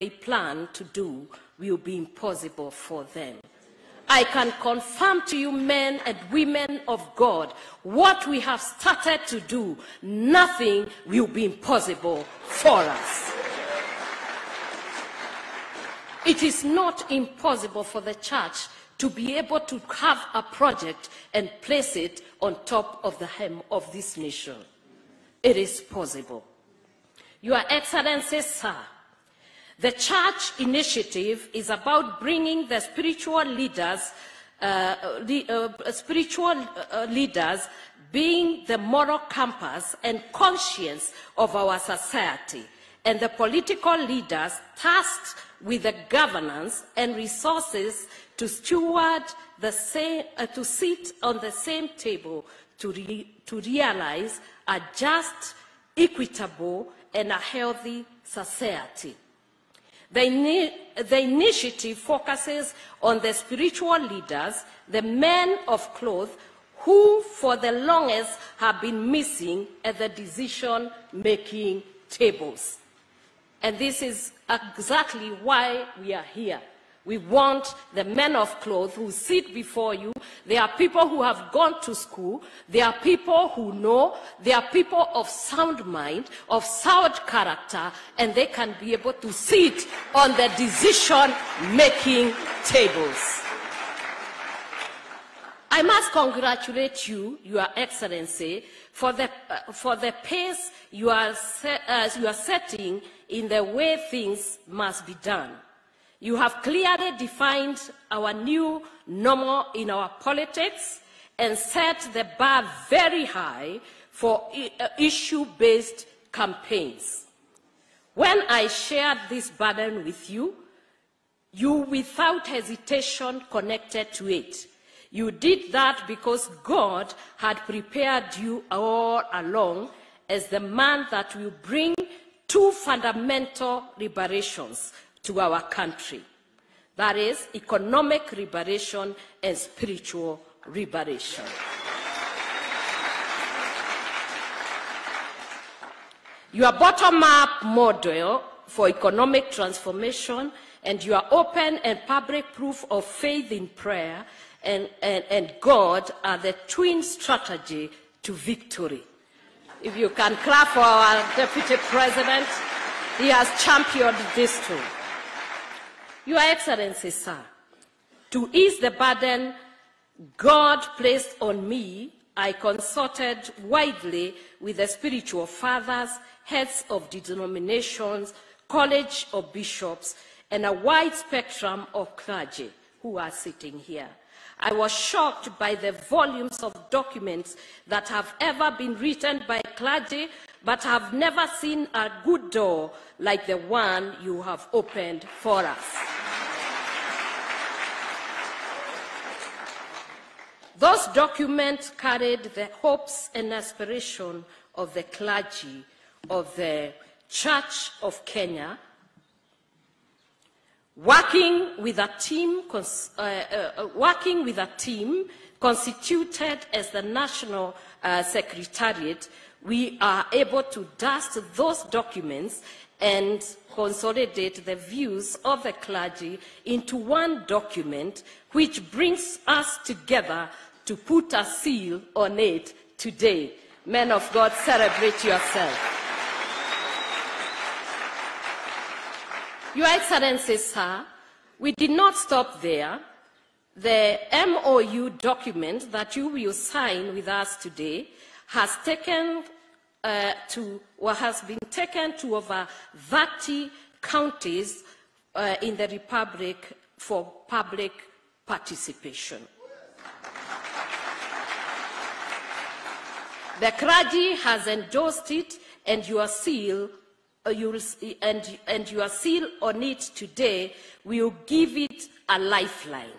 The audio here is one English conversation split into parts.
they plan to do will be impossible for them. I can confirm to you, men and women of God, what we have started to do, nothing will be impossible for us. It is not impossible for the church to be able to have a project and place it on top of the hem of this nation. It is possible. Your Excellency, sir, the church initiative is about bringing the spiritual leaders, being the moral compass and conscience of our society, and the political leaders tasked with the governance and resources to steward the same, to sit on the same table to realize a just, equitable, and a healthy society. The initiative focuses on the spiritual leaders, the men of cloth, who for the longest have been missing at the decision-making tables. And this is exactly why we are here. We want the men of cloth who sit before you. They are people who have gone to school. They are people who know. They are people of sound mind, of sound character, and they can be able to sit on the decision-making tables. I must congratulate you, Your Excellency, for the pace you are setting in the way things must be done. You have clearly defined our new normal in our politics and set the bar very high for issue-based campaigns. When I shared this burden with you, you without hesitation connected to it. You did that because God had prepared you all along as the man that will bring two fundamental liberations to our country. That is, economic liberation and spiritual liberation. Your bottom-up model for economic transformation and your open and public proof of faith in prayer and God are the twin strategy to victory. If you can clap for our Deputy President, he has championed this too. Your Excellency, sir, to ease the burden God placed on me, I consulted widely with the spiritual fathers, heads of denominations, college of bishops, and a wide spectrum of clergy who are sitting here. I was shocked by the volumes of documents that have ever been written by clergy, but have never seen a good door like the one you have opened for us. Those documents carried the hopes and aspirations of the clergy of the Church of Kenya, working with a team constituted as the National Secretariat. We are able to dust those documents and consolidate the views of the clergy into one document, which brings us together to put a seal on it today. Men of God, celebrate yourself. Your Excellency, sir, we did not stop there. The MOU document that you will sign with us today has been taken to over 30 counties in the Republic for public participation. The clergy has endorsed it, and your seal, your seal on it today will give it a lifeline.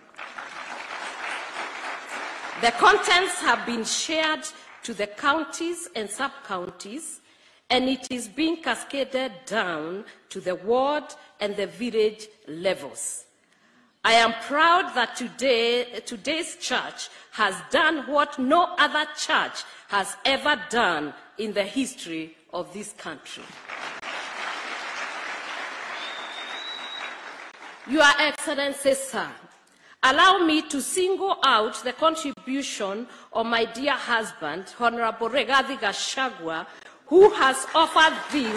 The contents have been shared to the counties and sub-counties, and it is being cascaded down to the ward and the village levels. I am proud that today's church has done what no other church has ever done in the history of this country. Your Excellency, sir, allow me to single out the contribution of my dear husband, Honorable Rigathi Gachagua, who has offered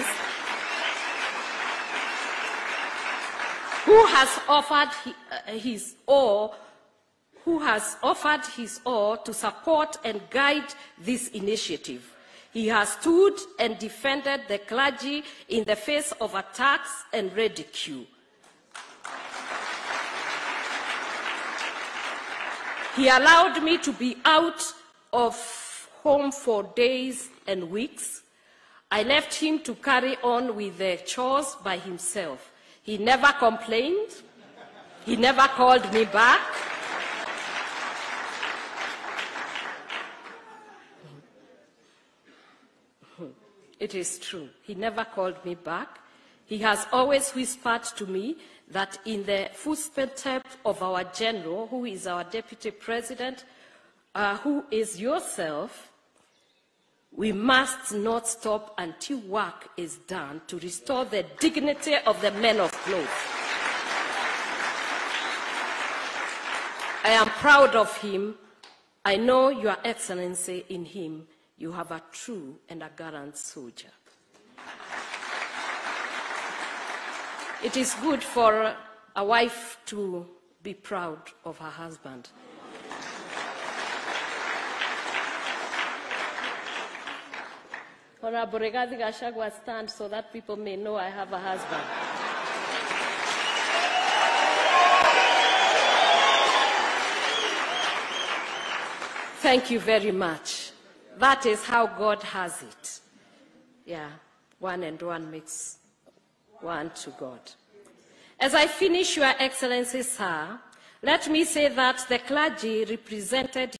his all to support and guide this initiative. He has stood and defended the clergy in the face of attacks and ridicule. He allowed me to be out of home for days and weeks. I left him to carry on with the chores by himself. He never complained. He never called me back. It is true. He never called me back. He has always whispered to me that in the footsteps of our general, who is our deputy president, who is yourself, we must not stop until work is done to restore the dignity of the men of cloth. I am proud of him. I know, Your Excellency, in him you have a true and a gallant soldier. It is good for a wife to be proud of her husband. Honorable Rigathi Gachagua, stand so that people may know I have a husband. Thank you very much. That is how God has it. Yeah, 1 and 1 makes 1 to God. As I finish, Your Excellency, sir, let me say that the clergy represented